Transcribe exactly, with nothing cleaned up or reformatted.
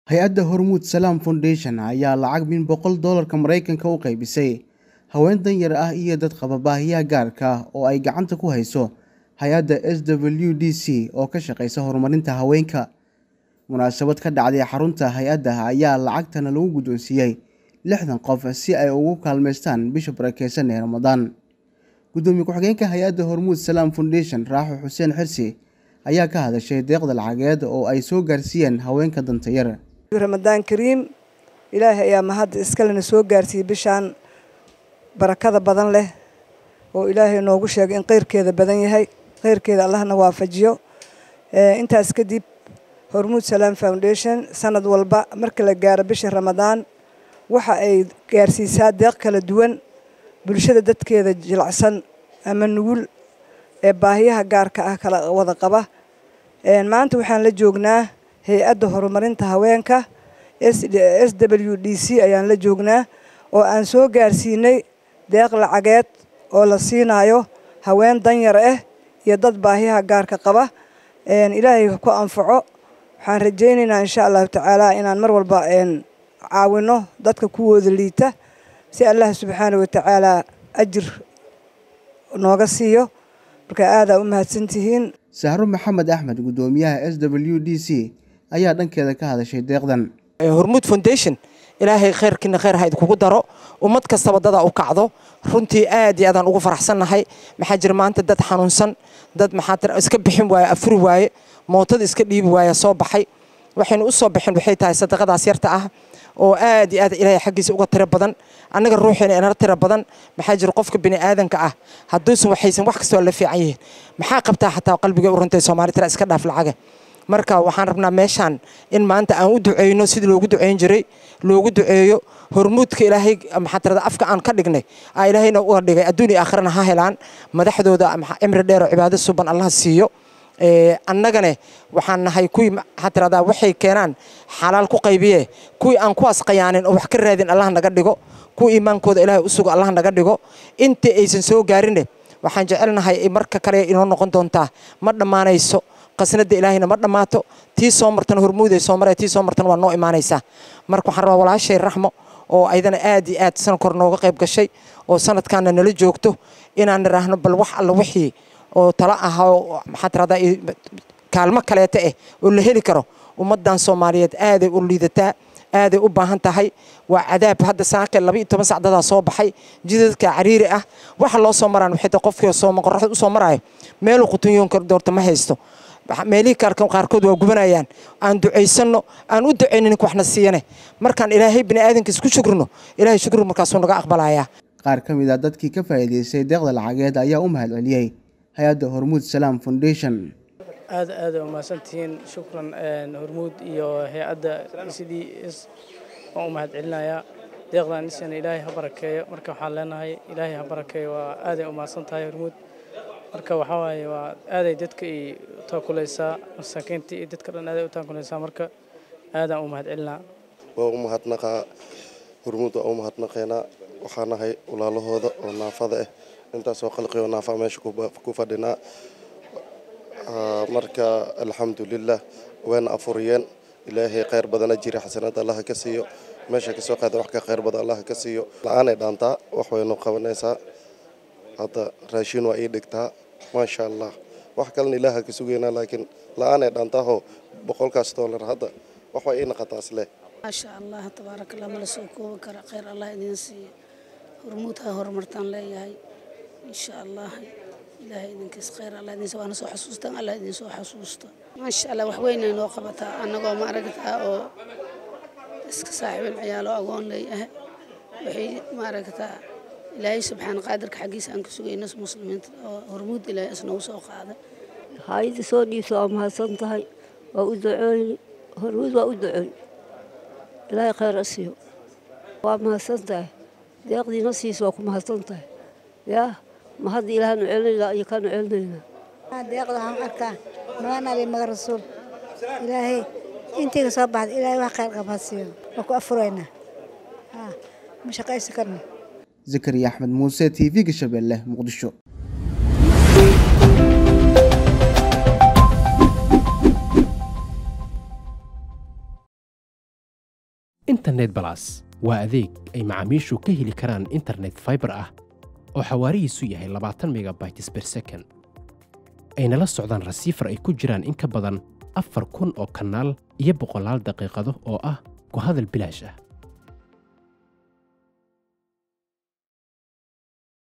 hay-adda Hormuud Salaam Foundation ayaa lacag min boqol doolarka Mareykanka u qaybisay haween danyar ah iyo dad qaba baahiyaha gaarka ah oo ay gacanta ku hayso hay-adda S W D C oo ka shaqeysa horumarinta haweenka. Munaasabad ka dhacday xarunta hay-adda ayaa lacagtana lagu guddoonsiiyay lixdan qof si ay ugu kaalmeystaan bisha barakeysan ee Ramadaan. Gudoomiye ku-xigeenka hay-adda Hormuud Salaam Foundation Raaxo Xuseen Xirsi ayaa ka hadashay deeqda lacageed oo ay soo gaarsiiyeen haweenka danta yar. Ramadaan Kariim Ilaahay ayaa mahad iskalena soo gaarsiiyay bishaan barakada badan leh oo Ilaahay noogu sheegay in qeyrkeeda badan yahay qeyrkeeda Allahna waafajiyo. ee intaas kadib Hormuud Salaam Foundation sanad walba marka la gaaro bisha Ramadaan waxa ay gaarsiisaa deeq kala duwan bulshada dadkeeda jilacsan ama nugul ee baahiyaha gaarka ah kala wada qaba. ee maanta waxaan la joognaa hay-adda horumarinta haweenka S W D C ayaan la joognaa oo aan soo gaarsiinay deeq lacageed oo la siinayo haween danyar ah iyo dad baahiyaha gaarka qaba. een Ilaahay ku anfaco. waxaan rajaynaynaa insha Allah tacaala inaan mar walba een caawino dadka kuwooda liita si Allah subhanahu wa ta'ala ajir nooga siiyo. marka aad u mahadsantihiin. Sahro Maxamed Axmed gudoomiyaha S W D C ayaa dhankeeda ka hadashay deeqdan. Hormuud Foundation Ilaahay khayrkiina khayr ha idinku daro ummad kasta wadada u kacdo runtii aad iyo aad aan ugu faraxsanahay. maxaa jira maanta dad xanuunsan dad maxaa iska bixin waaya afur waaye mootada iska dhiibi waaya soo baxay waxaynu u soo bixin waxay tahay sadaqadaas yarta ah oo aad iyo aad Ilaahay xaqiisa uga tiro badan anaga ruuxeena inaan tiro badan maxaa jira qofka bini aadanka ah hadduu waxaysan wax kasta la fiican yihiin maxaa qabtaa xataa qalbiga u runtay Soomaaliya iska dhaaf lacag. marka waxaan rabnaa meeshaan in maanta aan u duceeyno sidii loogu duceyn jiray loogu duceeyo hormuudka Ilaahay maxaa tirada afka aan ka dhignay aa Ilaahayna u dhigay adduun iyo aakhirana ha helaan madaxdooda cimri dheer oo cibaado suban Allah siiyo. ee annagana waxaan nahay kuwii maxaa tirada waxay keenaan xalaal ku qaybiye kuwii aan kuwaas qayaanin oo wax ka raadin Allah naga dhigo kuwii iimaankooda Ilaahay u sugo Allah naga dhigo inta aysan soo gaarin waxaan jecelnahay marka kale inoo noqon doontaa ma dhamaanayso qasnada Ilaahayna ma dhamaato tii soo martan hormuud ay soo maray tii soo martan waa noo iimaanaysa. marka waxaan rabaa walaashay Raxmo oo aydana aad iyo aad san kor nooga qayb gashay oo sanadkaana nala joogto inaan raahno bal wax alla wixii oo tala ah oo maxaa tirada kaalmo kaleeta ah oo la heli karo ummadan Soomaaliyeed aad ay u liidataa aad ay u baahan tahay. waa cadaab hadda saaqay laba iyo toban saacada soo baxay jidadka cariiri ah waxa loo soo maraan wixii qofkii soo qorraxda u soo marayo meel uu qutunyoon kar doorto ma haysto meelii kaarkan qaarkood waa gubanayaan aan duceysano aan u duceynin waxna siiyane markaan Ilaahay bini aadanka isku shukrino Ilaahay shukr markaas uu naga aqbalaya. qaar kamid ah dadkii ka faa'iideystay deeqda lacageed ayaa u mahad celiyay hay-adda Hormuud Salaam Foundation. aad aad u mahadsantihiin shukran Hormuud iyo hay-adda S D S oo u mahad celinaya deeqdan isna Ilaahay ha barakeeyo. marka waxaan leenahay Ilaahay ha barakeeyo waa aad u mahadsantahay Hormuud. marka waxa waaye waa aad ay dadka ay taakulaysaa masaakiinta iyo dadka dhan aad ay u taakulaysaa. marka aad aan u mahad celinaa. waa u mahadnaqaa Hormuud oo u mahadnaqeena waxaan nahay walaalahooda oo naafada ah intaas oo qalqiyo naafa meesha ku fadhinaa. marka alxamdulillah waan afuriyeen Ilaahay khayr badan jira xasanad Allah ka siiyo meesha ka soo qaada wax ka khayr badan Allah ka siiyo. la'aan ay dhaantaa wax waynu qabanaysaa hadda raashin waa ii dhigtaa ma sha Allah wax kale Ilaahay ka sugeena laakiin la'aan ay dhaantaa oo boqolkaas doolar hadda wax way ii naqataa isle ma sha Allah tabarakallah ma la soo koobi kara khayr Allah idin siiyo. Hormuud ha horumartaan leeyahay insha Allah Ilaahay idinkiis khayr Allah idin soo soo xasuustaan Allah idin soo xasuusto ma sha Allah wax weyn ay noo qabataa anagoo ma aragtaa oo iska saaxiibin ciyaalo agoon leeyahay waxay ma aragtaa Ilaahay subxaan qaadirka xaqiisa aan ku sugayno muslimiinta oo Hormuud Ilaahay isna u soo qaaday. hay'adda soo dhiiso oo mahadsan tahay waa u duceey Hormuud waa u duceey Ilaahay khayr asiyo waa mahadsan tahay deeqdiina siis waa ku mahadsan tahay yaa ma hadda Ilaahay nu celinaa iyo kan celinayna deeqda aan arkaa maana li mag rasuul Ilaahay intiga soo baxday Ilaahay wax khayr qabasiyo waa ku afurayna ha ma shaqaysan karno. Zakariya Axmed Muuse T V-ga Shabeelle Muqdisho. internet plus waa adeeg ay macaamiishu ka heli karaan internet fiber ah oo xawaarihiisu yahay labaatan megabytes per second ayna la socdaan rasiifar ay ku jiraan in ka badan afar kun oo kanaal iyo boqolaal daqiiqado oo ah ku hadal bilaash ah.